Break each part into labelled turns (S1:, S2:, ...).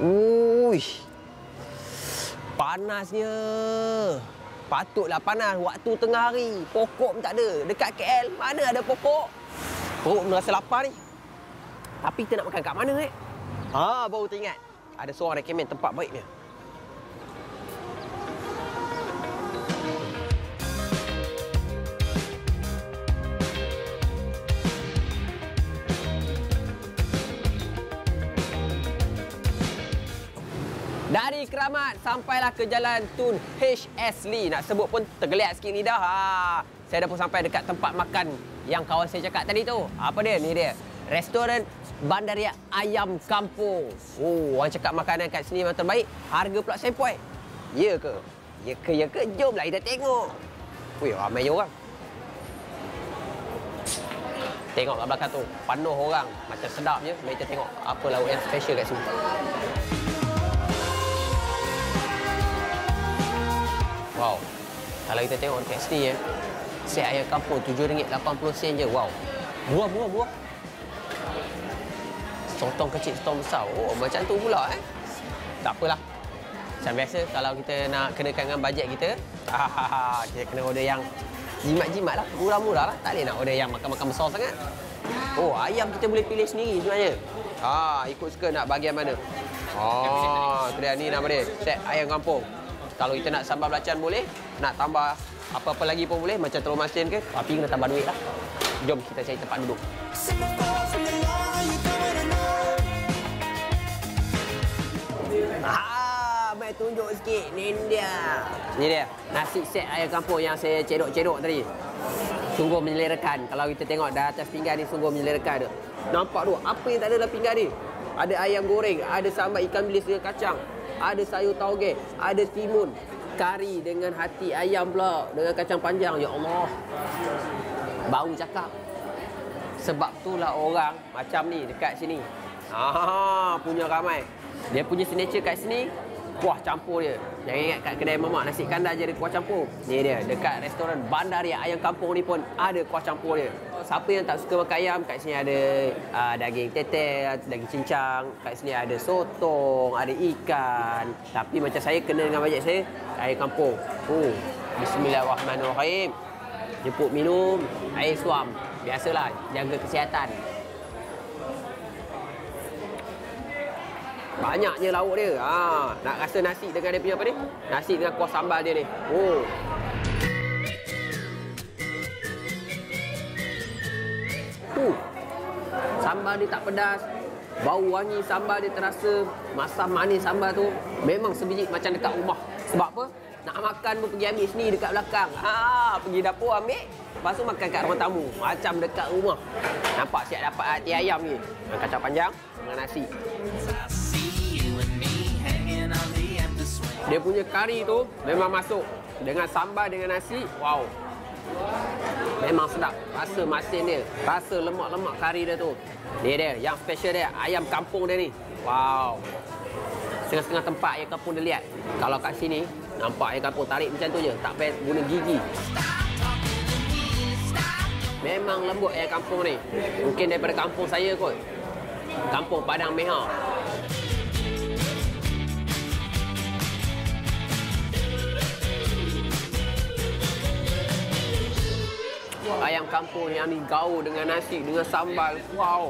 S1: Uish. Panasnya. Patutlah panas waktu tengah hari. Pokok pun tak ada. Dekat KL, mana ada pokok? Perut pun rasa lapar ni. Tapi kita nak makan kat mana ni? Baru teringat. Ada seorang recommend tempat baik ni. Dari Keramat sampailah ke Jalan Tun HS Lee. Nak sebut pun tergeliat sikit lidah. Saya dah pun sampai dekat tempat makan yang kawan saya cakap tadi tu. Apa dia? Ni dia. Restoran Bandaria Ayam Kampung. Orang cakap makanan kat sini memang terbaik. Harga pula sempoi. Ya ke? Ya ke? Jomlah kita tengok. Wih, ramai je orang. Tengok kat belakang tu. Penuh orang. Macam sedap je. Mari kita tengok apa lauk yang special kat sini. Wow. Kalau kita tengok dekat sini set ayam kampung RM7.80 je. Wow. Murah. Sotong kecil, sotong besar. Macam tu pula Tak apalah. Macam biasa kalau kita nak kenakan dengan bajet kita, kita kena order yang jimat-jimat lah, murah-murah lah. Tak boleh nak order yang makan-makan besar sangat. Ayam kita boleh pilih sendiri sebenarnya. Ikut suka nak bahagian mana. Itu dia, ni nama dia, set ayam kampung. Kalau kita nak sambal belacan boleh, nak tambah apa-apa lagi pun boleh, macam telur masin ke, tapi kena tambah duit lah. Jom kita cari tempat duduk. Mai tunjuk sikit, ni dia. Ni dia, nasi set ayam kampung yang saya cedok-cedok tadi. Sungguh menyelerakan. Kalau kita tengok dah atas pinggan ni, sungguh menyelerakan. Nampak tu, apa yang tak ada dalam pinggan ni? Ada ayam goreng, ada sambal ikan bilis dengan kacang, ada sayur tauge, ada timun, kari dengan hati ayam pula, dengan kacang panjang. Ya Allah. Bau cakap. Sebab itulah orang macam ni dekat sini. Punya ramai. Dia punya signature kat sini, kuah campur dia. Jangan ingat kat kedai mamak nasi kandar je ada kuah campur. Ni dia, dekat restoran Bandaria Ayam Kampung ni pun ada kuah campur dia. Siapa yang tak suka makan ayam, kat sini ada daging tetel, daging cincang. Kat sini ada sotong, ada ikan. Tapi macam saya kena dengan bajet saya, ayam kampung. Bismillahirrahmanirrahim. Jemput minum, air suam. Biasalah, jaga kesihatan. Banyaknya lauk dia. Nak rasa nasi dengan dia punya apa ni? Nasi dengan kuah sambal dia ni. Sambal dia tak pedas. Bau wangi sambal dia terasa. Masam manis sambal tu memang sebiji macam dekat rumah. Sebab apa? Nak makan pun pergi ambil sini dekat belakang. Pergi dapur ambil, lepas tu makan kat ruang tamu. Macam dekat rumah. Nampak siap dapat hati ayam ni. Dengan kacang panjang, dengan nasi. Dia punya kari tu memang masuk. Dengan sambal, dengan nasi, wow. Memang sedap. Rasa masin dia. Rasa lemak-lemak kari dia tu. Ni dia, yang special dia. Ayam kampung dia ni. Wow. Setengah-setengah tempat ayam kampung dia lihat. Kalau kat sini, nampak ayam kampung tarik macam tu je. Tak payah guna gigi. Memang lembut ayam kampung ni. Mungkin daripada kampung saya kot. Kampung Padang Meha. Ayam kampung yang ni gaul dengan nasi, dengan sambal. Wow.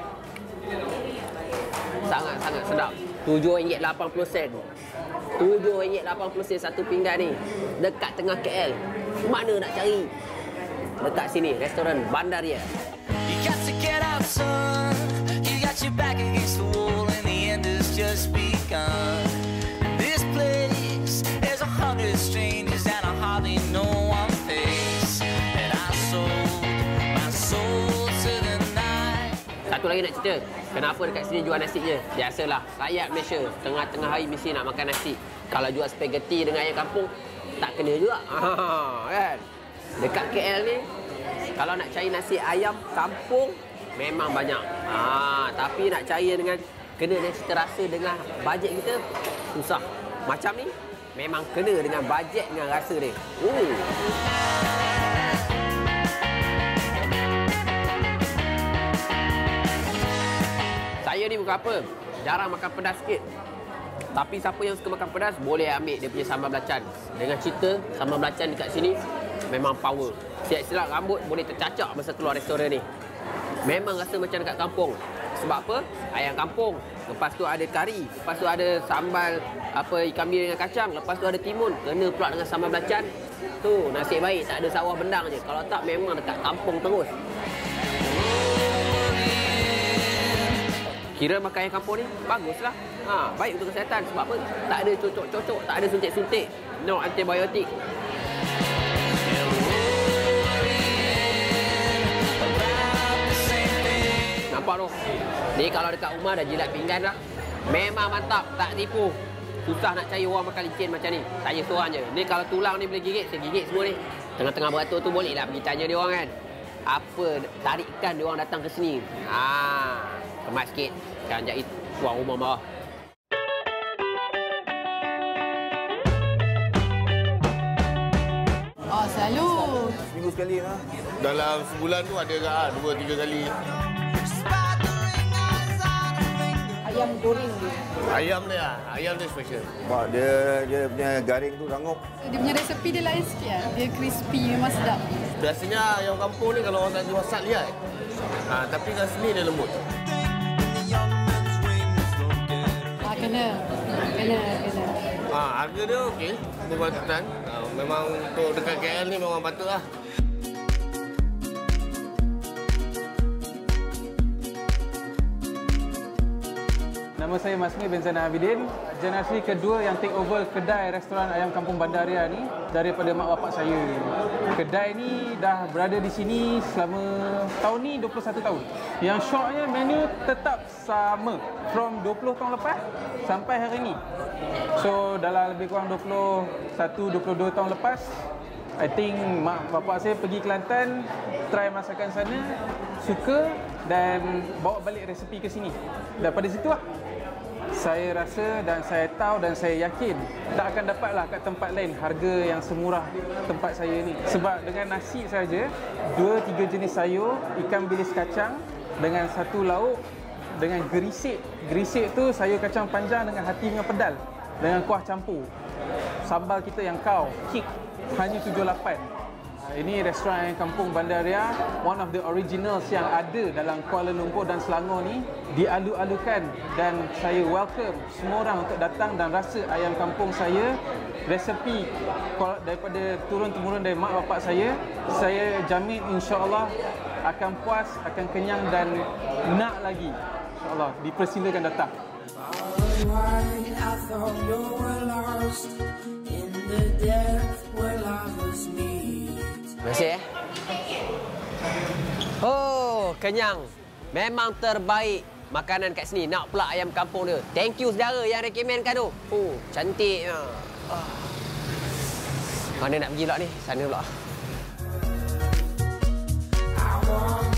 S1: Sangat-sangat sedap. RM7.80. RM7.80 satu pinggan ni. Dekat tengah KL. Mana nak cari? Dekat sini, restoran Bandaria. You got to get out, son. You got your back against the wall and the end has just begun. This place, there's 100 strangers and I hardly know one face. And I sold my soul to the night. Satu lagi nak cerita. Kenapa dekat sini jual nasi je? Biasalah, rakyat Malaysia tengah-tengah hari mesti nak makan nasi. Kalau jual spaghetti dengan ayam kampung, tak kena juga. Kan? Dekat KL ni, kalau nak cari nasi ayam kampung, memang banyak. Tapi nak cari dengan kena dengan cita rasa dengan bajet kita, susah. Macam ni, memang kena dengan bajet dengan rasa dia. Saya ni bukan apa, jarang makan pedas sikit. Tapi siapa yang suka makan pedas, boleh ambil dia punya sambal belacan. Dengan cerita, sambal belacan dekat sini memang power. Siap-siap rambut boleh tercacak masa keluar restoran ni. Memang rasa macam dekat kampung. Sebab apa? Ayam kampung. Lepas tu ada kari. Lepas tu ada sambal ikan bilis dengan kacang. Lepas tu ada timun. Kena pula dengan sambal belacan. Tu, nasib baik tak ada sawah bendang je. Kalau tak, memang dekat kampung terus. Kira makan ayam kampung ni, baguslah. Baik untuk kesihatan. Sebab apa? Tak ada cocok-cocok, tak ada suntik-suntik. No antibiotik. Nampak tu? Ni kalau dekat rumah dah jilat pinggan dah. Memang mantap, tak tipu. Susah nak cari orang makan licin macam ni. Saya seorang je. Ni kalau tulang ni boleh gigit, saya gigit semua ni. Tengah-tengah beratur tu boleh lah pergi tanya dia orang kan. Apa tarikan dia orang datang ke sini. Kemat sikit. Jangan jahit tuan rumah marah.
S2: Selalu.
S3: Seminggu sekali lah.
S4: Dalam sebulan tu ada ke 2-3 kali.
S2: Ayam goreng dia.
S4: Ayam dia special.
S3: Sebab dia punya garing tu rangup.
S2: Dia punya resepi dia lain sikit lah. Dia crispy, memang sedap.
S4: Biasanya ayam kampung ni kalau orang tak jual sat liat. Tapi kat sini dia lembut.
S2: Kena.
S4: Harga dia okey. Berpatutan. Memang untuk dekat KL ni memang patut lah.
S5: Nama saya Masmi bin Zainal Abidin, generasi kedua yang take over kedai restoran ayam kampung Bandaria ni daripada mak bapak saya. Kedai ni dah berada di sini selama tahun ni 21 tahun. Yang syoknya menu tetap sama from 20 tahun lepas sampai hari ni. So dalam lebih kurang 21-22 tahun lepas, I think mak bapak saya pergi Kelantan, try masakan sana, suka dan bawa balik resepi ke sini. Daripada situ lah saya rasa dan saya tahu dan saya yakin tak akan dapatlah kat tempat lain harga yang semurah tempat saya ni. Sebab dengan nasi saja, 2-3 jenis sayur, ikan bilis kacang dengan satu lauk dengan gerisik. Gerisik tu sayur kacang panjang dengan hati dengan pedal dengan kuah campur. Sambal kita yang kau, kick, hanya 78. Ini restoran ayam kampung Bandaria, one of the originals yang ada dalam Kuala Lumpur dan Selangor ni, dialu-alukan dan saya welcome semua orang untuk datang dan rasa ayam kampung saya. Resepi daripada turun-temurun dari mak bapak saya jamin insya-Allah akan puas, akan kenyang dan nak lagi. Insya-Allah, dipersilakan datang.
S1: Terima kasih Oh, kenyang. Memang terbaik makanan kat sini. Nak pula ayam kampung dia. Thank you saudara yang rekomenkan tu. Oh, cantiknya. Mana nak pergi pula ni? Sana pula.